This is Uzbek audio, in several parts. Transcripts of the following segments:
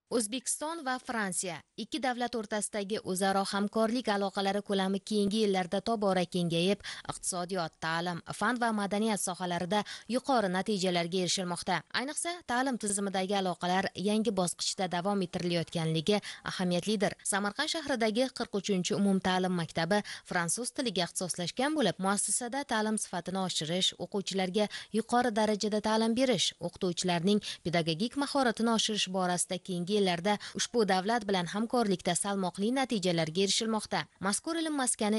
O'zbekiston va Fransiya ikki davlat o'rtasidagi o'zaro hamkorlik aloqalari ko'lami keyingi yillarda tobora kengayib, iqtisodiyot, ta'lim, fan va madaniyat sohalarida yuqori natijalarga erishilmoqda. Ayniqsa, ta'lim tizimidagi aloqalar yangi bosqichda davom ettirilayotganligi ahamiyatlidir. Samarqand shahridagi 43 umumta'lim maktabi fransuz tiliga ixtisoslashgan bo'lib, muassasada ta'lim sifatini oshirish, o'quvchilarga yuqori darajada ta'lim berish, o'qituvchilarning pedagogik mahoratini oshirish borasida keyingi yillarda ushbu davlat bilan hamkorlikda salmoqli natijalarga erishilmoqda. Mazkur ilm maskani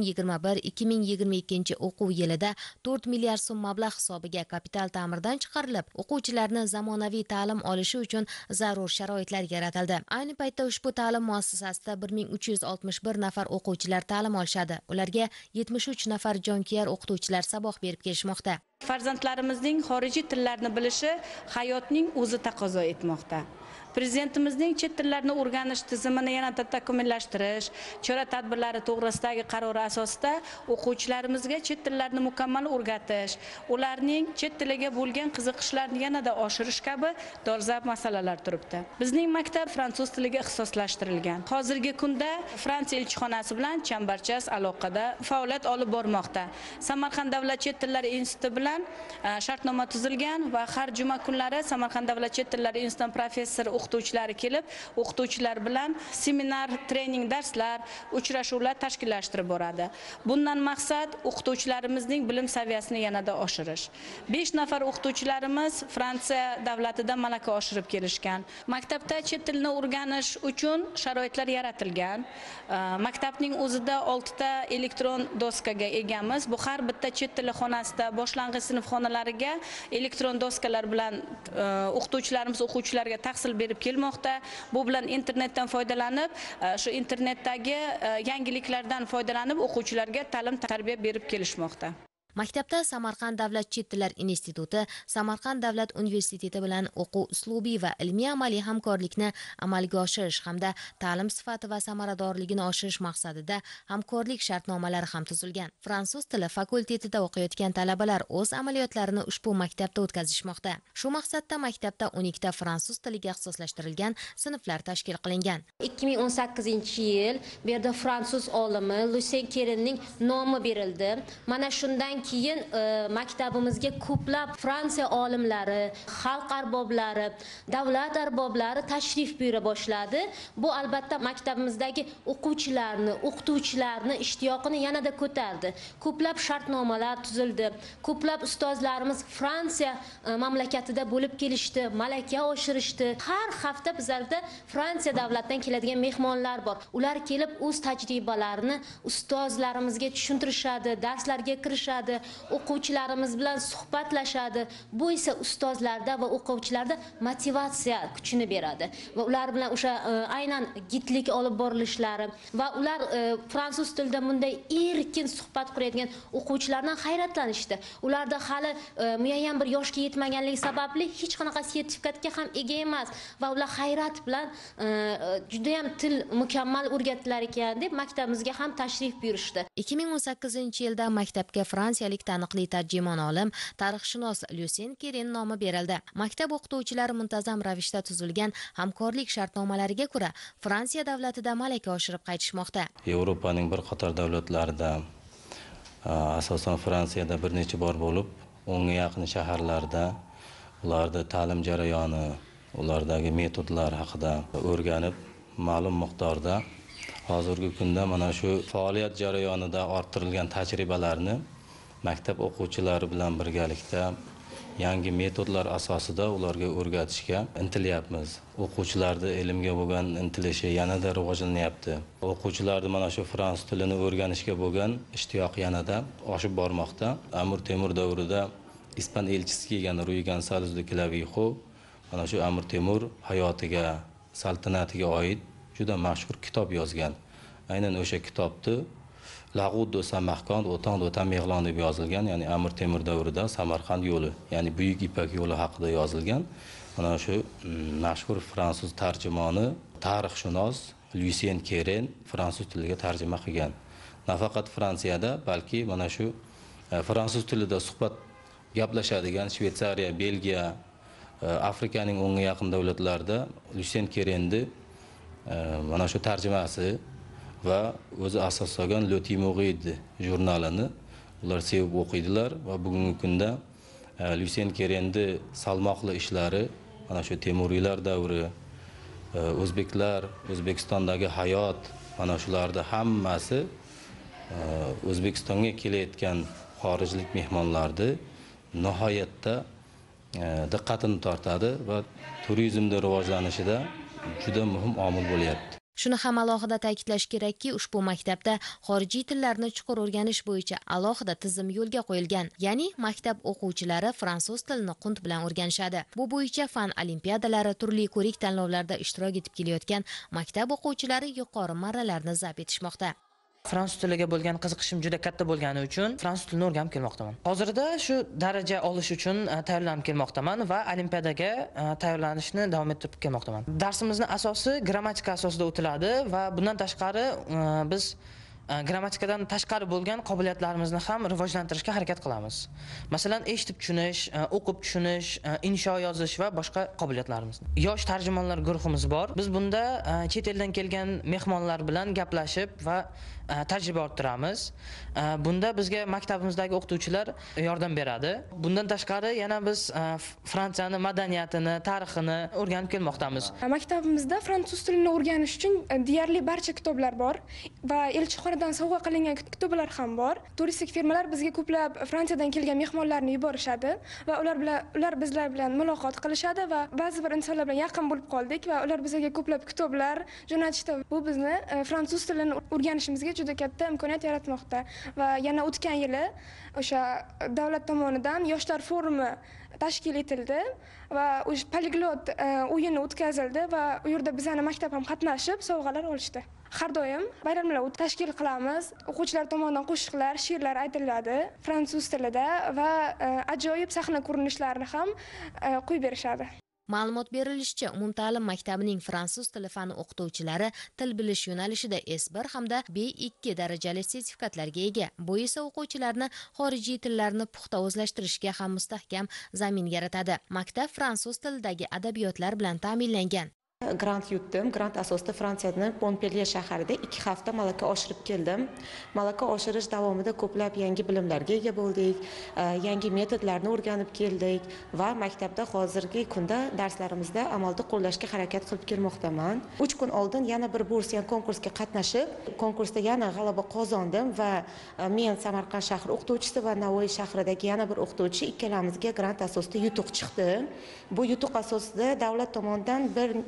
2021-2022 o'quv yilida 4 milliard so'm mablag' hisobiga kapital ta'mirdan chiqarilib, o'quvchilarni zamonaviy ta'lim olishi uchun zarur sharoitlar yaratildi. Ayni paytda ushbu ta'lim muassasasida 1361 nafar o'quvchilar ta'lim olishadi. Ularga 73 nafar jonkuyar o'qituvchilar saboq berib kelishmoqda. Farzandlarimizning xorijiy tillarni bilishi hayotning o'zi taqozo etmoqda. Prezidentimizning chet tillarini o'rganish tizimini yanada takomillashtirish, chora-tadbirlari to'g'risidagi qarori asosida o'quvchilarimizga chet tillarini mukammal o'rgatish, ularning chet tiliga bo'lgan qiziqishlarini yanada oshirish kabi dolzarb masalalar turibdi. Bizning maktab fransuz tiliga ixtisoslashtirilgan. Hozirgi kunda Fransiya elchixonasi bilan chambarchas aloqada faoliyat olib bormoqda. Samarqand davlat chet tillari instituti bilan shartnoma tuzilgan va har juma kunlari Samarqand davlat chet tillari instituti professor o'qituvchilari kelib, o'qituvchilar bilan seminar, trening, darslar, uchrashuvlar tashkillashtirib boradi. Bundan maqsad o'qituvchilarimizning bilim saviyasini yanada oshirish. 5 nafar o'qituvchilarimiz Fransiya davlatida malaka oshirib kelishgan. Maktabda chet tilini o'rganish uchun sharoitlar yaratilgan. Maktabning o'zida 6 ta elektron doskaga egamiz. Bu har bitta chet tili xonasida boshlang'ich sinf xonalariga elektron doskalar bilan o'qituvchilarimiz o'quvchilarga tahsil berib kelmoqda. Bu bilan internetdan foydalanib, shu internetdagi yangiliklardan foydalanib o'quvchilarga ta'lim tarbiya berib kelishmoqda. Maktabda Samarqand davlat chet tillar instituti, Samarqand davlat universiteti bilan o'quv uslubiy va ilmiy-amaliy hamkorlikni amalga oshirish hamda ta'lim sifati va samaradorligini oshirish maqsadida hamkorlik shartnomalari ham tuzilgan. Fransuz tili fakultetida o'qiyotgan talabalar o'z amaliyotlarini ushbu maktabda o'tkazishmoqda. Shu maqsadda maktabda 12 ta fransuz tiliga ixtisoslashtirilgan sinflar tashkil qilingan. 2018-yil bu yerda fransuz olimi Lucien Kerenning nomi berildi. Mana shundan keyin maktabimizga ko'plab Fransiya olimlari, xalq arboblari, davlat arboblari tashrif buyura boshladi. Bu albatta maktabimizdagi o'quvchilarni, o'qituvchilarni ishtiyoqini yanada ko'tardi. Ko'plab shartnomalar tuzildi. Ko'plab ustozlarimiz Fransiya mamlakatida bo'lib kelishdi, malaka oshirishdi. Har hafta bizlarda Fransiya davlatidan keladigan mehmonlar bor. Ular kelib o'z tajribalarini ustozlarimizga tushuntirishadi, darslarga kirishadi. O'quvchilarimiz bilan suhbatlashadi. Bu esa ustozlarda va o'quvchilarda motivatsiya kuchini beradi va ular bilan o'sha aynan gidlik olib borilishlari va ular fransuz tilida bunday erkin suhbat quradigan o'quvchilardan hayratlanishdi. Ularda hali muayyan bir yoshga yetmaganligi sababli hech qanaqa sertifikatga ham ega emas va ular hayrat bilan juda ham til mukammal o'rgatilar ekan deb maktabimizga ham tashrif buyurishdi. 2018-yilda maktabga fransiyalik taniqli tarjimon olim, tarixshunos Lucien Keren nomi berildi. Maktab o'qituvchilari muntazam ravishda tuzilgan hamkorlik shartnomalariga ko'ra Fransiya davlatida malaka oshirib qaytishmoqda. Yevropaning bir qator davlatlarida, asosan Fransiyada bir necha bor bo'lib, 10 ga yaqin shaharlarda ularda ta'lim jarayoni, ulardagi metodlar haqida o'rganib, ma'lum miqdorda hozirgi kunda mana shu faoliyat jarayonida orttirilgan tajribalarni maktab o'quvchilari bilan birgalikda yangi metodlar asosida ularga o'rgatishga intilyapmiz. O'quvchilarning ilmga bo'lgan intilishi yanada rivojlanyapti. O'quvchilarning mana shu fransuz tilini o'rganishga bo'lgan ishtiyoq yanada oshib bormoqda. Amir Temur davrida ispan elchisi kelgan Rui González de Clavijo mana shu Amir Temur hayotiga, saltanatiga oid juda mashhur kitob yozgan. Aynan o'sha kitobni La route de Samarqand autant de Tamerlan deb yozilgan, ya'ni Amir Temur davrida Samarqand yo'li, ya'ni Buyuk Ipak yo'li haqida yozilgan. Mana shu mashhur fransuz tarjimoni, tarixshunos Lucien Keren fransuz tiliga tarjima qilgan. Nafaqat Fransiyada, balki mana shu fransuz tilida suhbat gaplashadigan Shveysariya, Belgiya, Afrikaning 10 ga yaqin davlatlarida Lucien Kerenni mana shu tarjimasi va o'zi asoslagan Le Timoride jurnalini ular sevib o'qiydilar va bugungi kunda Lucien Kerenni salmoqli ishlari, mana shu Temuriylar davri, o'zbeklar, O'zbekistondagi hayot, mana shularda hammasi O'zbekistonga kelayotgan xorijlik mehmonlarni nihoyatda diqqatini tortadi va turizmda rivojlanishida juda muhim omil bo'lyapti. Shuni ham alohida ta'kidlash kerakki, ushbu maktabda xorijiy tillarni chuqur o'rganish bo'yicha alohida tizim yo'lga qo'yilgan. Ya'ni maktab o'quvchilari fransuz tilini qunt bilan o'rganishadi. Bu bo'yicha fan olimpiadalari, turli ko'rik tanlovlarda ishtirok etib kelayotgan maktab o'quvchilari yuqori marralarni zabt etishmoqda. Fransuz tiliga bo'lgan qiziqishim juda katta bo'lgani uchun fransuz tilini o'rganib kelmoqdaman. Hozirda shu daraja olish uchun tayyorlanib kelmoqdaman va olimpiadaga tayyorlanishni davom ettirib kelmoqdaman. Darsimizning asosi grammatika asosida o'tiladi va bundan tashqari biz grammatikadan tashqari bo'lgan qobiliyatlarimizni ham rivojlantirishga harakat qilamiz. Masalan, eshitib tushunish, o'qib tushunish, insho yozish va boshqa qobiliyatlarimizni. Yosh tarjimonlar guruhimiz bor. Biz bunda chet eldan kelgan mehmonlar bilan gaplashib va tajriba orttiramiz. Bunda bizga maktabimizdagi o'qituvchilar yordam beradi. Bundan tashqari yana biz Fransiyani madaniyatini, tarixini o'rganib kelmoqdamiz. Maktabimizda fransuz tilini o'rganish uchun deyarli barcha kitoblar bor va elchixonadan sovg'a qilingan kitoblar ham bor. Turistik firmalar bizga ko'plab Fransiyadan kelgan mehmonlarni yuborishadi va ular bizlar bilan muloqot qilishadi va ba'zi bir insonlar bilan yaqin bo'lib qoldik va ular bizga ko'plab kitoblar jo'natishdi. Bu bizni fransuz tilini o'rganishimizga juda katta imkoniyat yaratmoqda va yana o'tgan yili o'sha davlat tomonidan yoshlar forumi tashkil etildi va o'sha poliglot o'yini o'tkazildi va u yerda bizning maktab ham qatnashib sovg'alar olishdi. Har doim bayramlar tashkil qilamiz. O'quvchilar tomonidan qo'shiqlar, she'rlar aytiladi fransuz tilida va ajoyib sahna ko'rinishlarini ham qo'yib berishadi. Ma'lumot berilishicha, umumta'lim maktabining fransuz tili fani o'qituvchilari til bilish yo'nalishida S1 hamda B2 darajali sertifikatlarga ega. Bu esa o'quvchilarni xorijiy tillarni puxta o'zlashtirishga ham mustahkam zamin yaratadi. Maktab fransuz tilidagi adabiyotlar bilan ta'minlangan. Grant yutdim. Grant asosida Fransiyaning Montpellier shahrida 2 hafta malaka oshirib keldim. Malaka oshirish davomida ko'plab yangi bilimlarga ega bo'ldik, yangi metodlarni o'rganib keldik va maktabda hozirgi kunda darslarimizda amalda qo'llashga harakat qilib kelmoqdaman. 3 kun oldin yana bir bursiyan konkursga qatnashib, konkursda yana g'alaba qozondim va men Samarqand shahri o'qituvchisi va Navoiy shahridagi yana bir o'qituvchi ikkalamizga grant asosida yutuq chiqdi. Bu yutuq asosida davlat tomonidan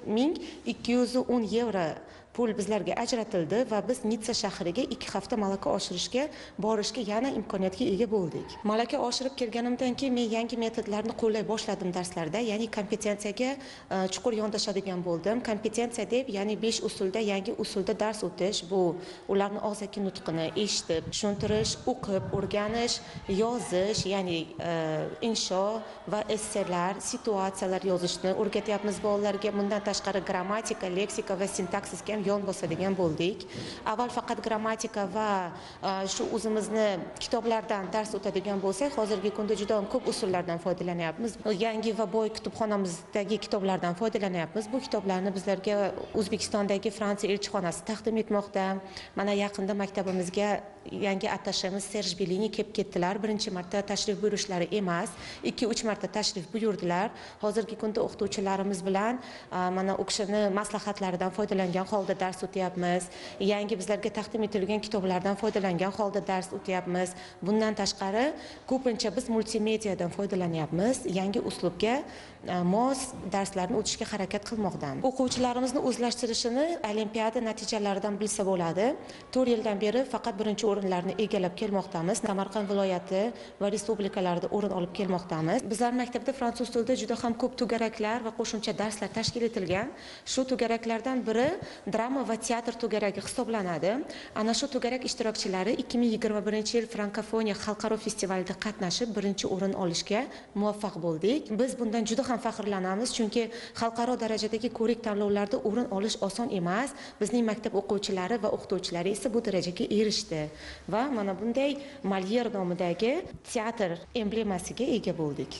1210 yevro pul bizlarga ajratildi va biz Nitsa shahriga 2 hafta malaka oshirishga borishga yana imkoniyatga ega bo'ldik. Malaka oshirib kelganimdan keyin men yangi metodlarni qo'llay boshladim darslarda, ya'ni kompetensiyaga chuqur yondashadigan bo'ldim. Kompetensiya deb, ya'ni 5 usulda yangi usulda dars o'tish, bu ularni og'zaki nutqini eshitib, tushuntirish, o'qib, o'rganish, yozish, ya'ni insho va esselar, situatsiyalar yozishni o'rgatyapmiz bolalarga. Bundan tashqari grammatika, leksika va sintaksisga ham yon bosadigan bo'ldik. Avval faqat grammatika va shu o'zimizni kitoblardan dars o'tadigan bo'lsak, hozirgi kunda juda ko'p usullardan foydalanyapmiz. Yangi va boy kutubxonamizdagi kitoblardan foydalanyapmiz. Bu kitoblarni bizlarga O'zbekistondagi Fransiya elchixonasi taqdim etmoqda. Mana yaqinda maktabimizga yangi attashemiz Serj Belini kelib ketdilar. Birinchi marta tashrif buyurishlari emas, 2-3 marta tashrif buyurdilar. Hozirgi kunda o'qituvchilarimiz bilan mana u kishini maslahatlaridan foydalangan holda dars o'tyapmiz. Yangi bizlarga taqdim etilgan kitoblardan foydalangan holda dars o'tyapmiz. Bundan tashqari ko'pincha biz multimediadan foydalanyapmiz. Yangi uslubga mos darslarni o'tishga harakat qilmoqdamiz. O'quvchilarimizni o'zlashtirishini olimpiada natijalaridan bilsa bo'ladi. 4 yildan beri faqat birinchi o'rinlarni egallab kelmoqdamiz. Samarqand viloyati va respublikalarda o'rin olib kelmoqdamiz. Bizlar maktabda fransuz tilida juda ham ko'p to'garaklar va qo'shimcha darslar tashkil etilgan. Shu to'garaklardan biri drama va teatr to'garagi hisoblanadi. Ana shu to'garak ishtirokchilari 2021-yil Frankofoniya xalqaro festivalida qatnashib, birinchi o'rin olishga muvaffaq bo'ldik. Biz bundan juda ham faxrlanamiz, chunki xalqaro darajadagi ko'rik tanlovlarda o'rin olish oson emas. Bizning maktab o'quvchilari va o'qituvchilari esa bu darajaga erishdi va mana bunday Molière nomidagi teatr emblemasiga ega bo'ldik.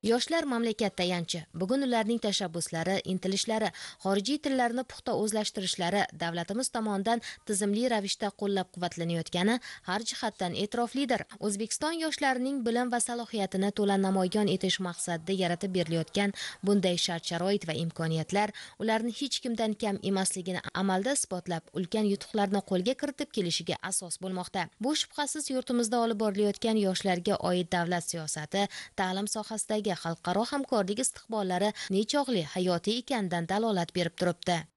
Yoshlar mamlakat tayanchi. Bugun ularning tashabbuslari, intilishlari, xorijiy tillarni puxta o'zlashtirishlari davlatimiz tomonidan tizimli ravishda qo'llab-quvvatlanayotgani har jihatdan e'tiroflidir. O'zbekiston yoshlarining bilim va salohiyatini to'la namoyon etish maqsadida yaratib berilayotgan bunday shart-sharoit va imkoniyatlar ularni hech kimdan kam emasligini amalda isbotlab, ulkan yutuqlarni qo'lga kiritib kelishiga asos bo'lmoqda. Bu shubhasiz yurtimizda olib borilayotgan yoshlarga oid davlat siyosati, ta'lim sohasidagi xalqaro hamkorlik istiqbollari nechog'li hayotiy ekanidan dalolat berib turibdi.